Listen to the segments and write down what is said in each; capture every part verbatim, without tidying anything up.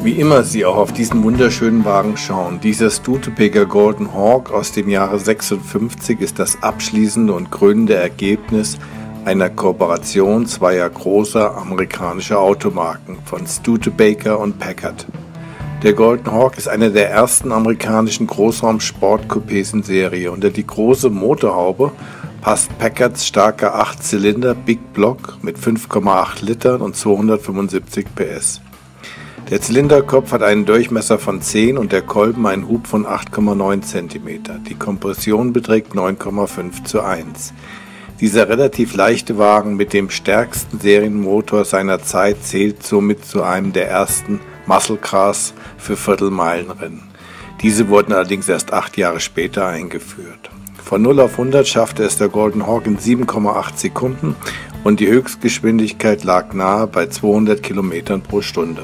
Wie immer Sie auch auf diesen wunderschönen Wagen schauen, dieser Studebaker Golden Hawk aus dem Jahre sechsundfünfzig ist das abschließende und krönende Ergebnis einer Kooperation zweier großer amerikanischer Automarken von Studebaker und Packard. Der Golden Hawk ist einer der ersten amerikanischen Großraum-Sport-Coupés in Serie. Unter die große Motorhaube passt Packards starker acht Zylinder Big Block mit fünf Komma acht Litern und zweihundertfünfundsiebzig P S. Der Zylinderkopf hat einen Durchmesser von zehn und der Kolben einen Hub von acht Komma neun Zentimeter. Die Kompression beträgt neun Komma fünf zu eins. Dieser relativ leichte Wagen mit dem stärksten Serienmotor seiner Zeit zählt somit zu einem der ersten Muscle Cars für Viertelmeilenrennen. Diese wurden allerdings erst acht Jahre später eingeführt. Von null auf hundert schaffte es der Golden Hawk in sieben Komma acht Sekunden und die Höchstgeschwindigkeit lag nahe bei zweihundert Kilometern pro Stunde.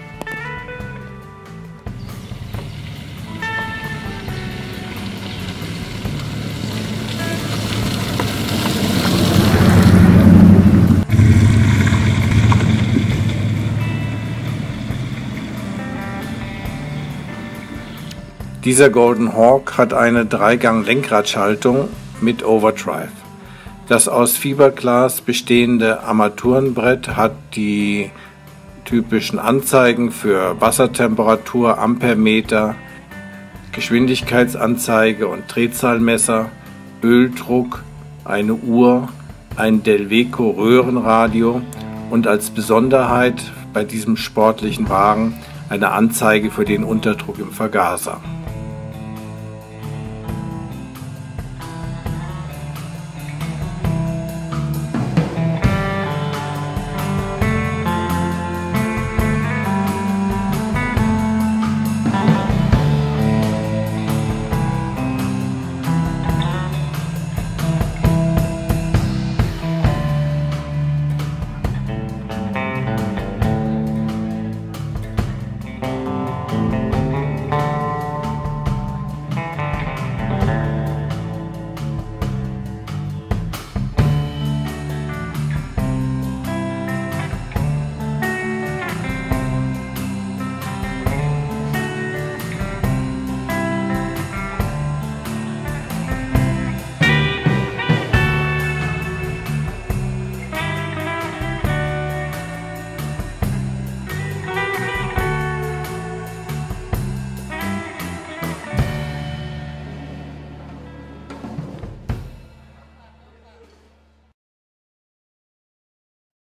Dieser Golden Hawk hat eine Dreigang-Lenkradschaltung mit Overdrive. Das aus Fiberglas bestehende Armaturenbrett hat die typischen Anzeigen für Wassertemperatur, Ampermeter, Geschwindigkeitsanzeige und Drehzahlmesser, Öldruck, eine Uhr, ein Delveco Röhrenradio und als Besonderheit bei diesem sportlichen Wagen eine Anzeige für den Unterdruck im Vergaser.